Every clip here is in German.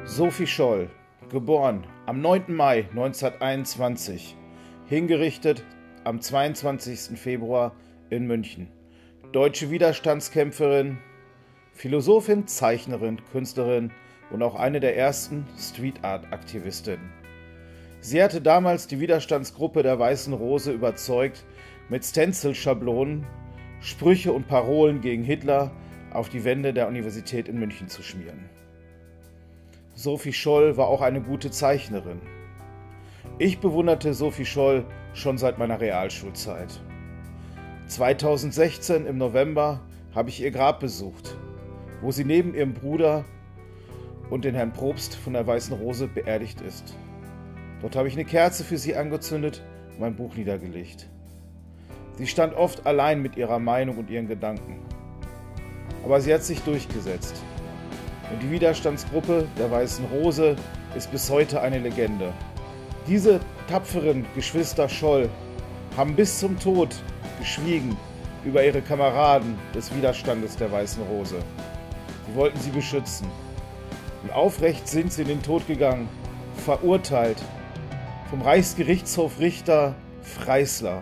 Sophie Scholl, geboren am 9. Mai 1921, hingerichtet am 22. Februar in München. Deutsche Widerstandskämpferin, Philosophin, Zeichnerin, Künstlerin und auch eine der ersten Street-Art-Aktivistinnen. Sie hatte damals die Widerstandsgruppe der Weißen Rose überzeugt, mit Stencil-Schablonen Sprüche und Parolen gegen Hitler auf die Wände der Universität in München zu schmieren. Sophie Scholl war auch eine gute Zeichnerin. Ich bewunderte Sophie Scholl schon seit meiner Realschulzeit. 2016 im November habe ich ihr Grab besucht, wo sie neben ihrem Bruder und den Herrn Probst von der Weißen Rose beerdigt ist. Dort habe ich eine Kerze für sie angezündet und mein Buch niedergelegt. Sie stand oft allein mit ihrer Meinung und ihren Gedanken. Aber sie hat sich durchgesetzt. Und die Widerstandsgruppe der Weißen Rose ist bis heute eine Legende. Diese tapferen Geschwister Scholl haben bis zum Tod geschwiegen über ihre Kameraden des Widerstandes der Weißen Rose. Sie wollten sie beschützen. Und aufrecht sind sie in den Tod gegangen, verurteilt vom Reichsgerichtshof Richter Freisler.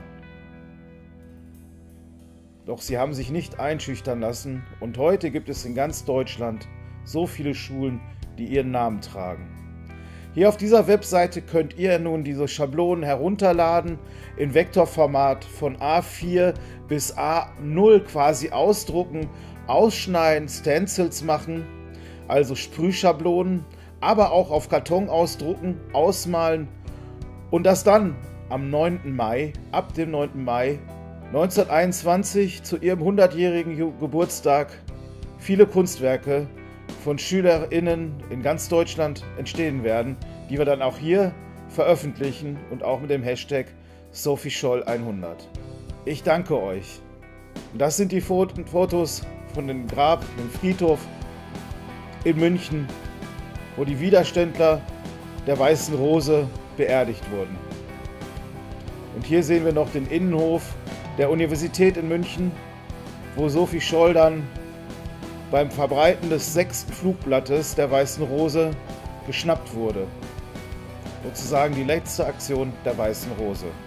Doch sie haben sich nicht einschüchtern lassen und heute gibt es in ganz Deutschland so viele Schulen, die ihren Namen tragen. Hier auf dieser Webseite könnt ihr nun diese Schablonen herunterladen, in Vektorformat von A4 bis A0 quasi ausdrucken, ausschneiden, Stencils machen, also Sprühschablonen, aber auch auf Karton ausdrucken, ausmalen und das dann am 9. Mai, ab dem 9. Mai 1921 zu ihrem 100-jährigen Geburtstag viele Kunstwerke von SchülerInnen in ganz Deutschland entstehen werden, die wir dann auch hier veröffentlichen und auch mit dem Hashtag SophieScholl100. Ich danke euch. Das sind die Fotos von dem Grab, dem Friedhof in München, wo die Widerständler der Weißen Rose beerdigt wurden. Und hier sehen wir noch den Innenhof der Universität in München, wo Sophie Scholl dann beim Verbreiten des 6. Flugblattes der Weißen Rose geschnappt wurde. Sozusagen die letzte Aktion der Weißen Rose.